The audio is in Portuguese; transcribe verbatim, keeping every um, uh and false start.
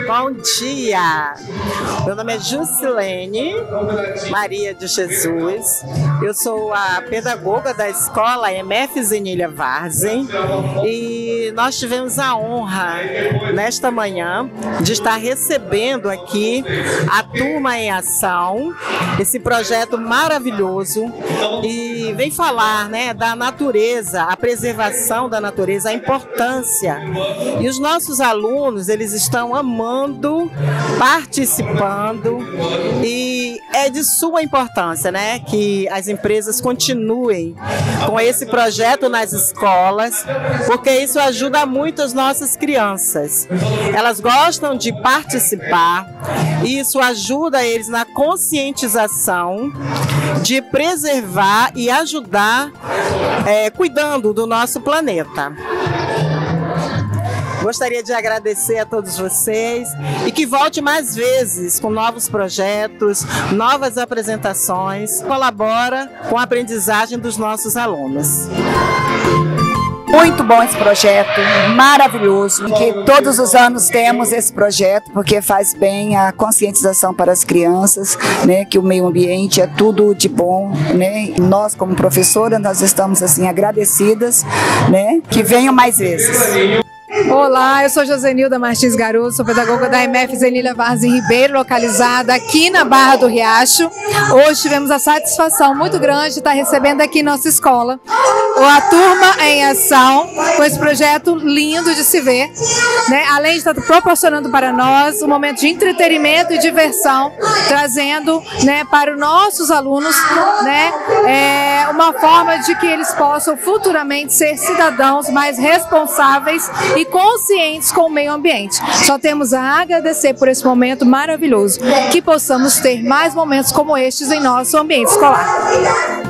Bom dia! Meu nome é Jusilene Maria de Jesus. Eu sou a pedagoga da escola M F Zenilha Varzen e nós tivemos a honra nesta manhã de estar recebendo aqui a Turma em Ação, esse projeto maravilhoso, e vem falar, né, da natureza, a preservação da natureza, a importância. E os nossos alunos, eles estão amando, participando, e é de suma importância, né, que as empresas continuem com esse projeto nas escolas, porque isso ajuda muito as nossas crianças. Elas gostam de participar, e isso ajuda eles na conscientização de preservar e ajudar, é, cuidando do nosso planeta. Gostaria de agradecer a todos vocês e que volte mais vezes com novos projetos, novas apresentações, colabora com a aprendizagem dos nossos alunos. Muito bom esse projeto, maravilhoso, que todos os anos temos esse projeto, porque faz bem a conscientização para as crianças, né, que o meio ambiente é tudo de bom, né, e nós como professora, nós estamos assim agradecidas, né, que venham mais vezes. Olá, eu sou Josenilda Martins Garoto, sou pedagoga da M F Zenilha Varzen Ribeiro, localizada aqui na Barra do Riacho. Hoje tivemos a satisfação muito grande de estar recebendo aqui em nossa escola a Turma em Ação, com esse projeto lindo de se ver, né? Além de estar proporcionando para nós um momento de entretenimento e diversão, trazendo, né, para os nossos alunos, né, é, uma forma de que eles possam futuramente ser cidadãos mais responsáveis e conscientes com o meio ambiente. Só temos a agradecer por esse momento maravilhoso, que possamos ter mais momentos como estes em nosso ambiente escolar.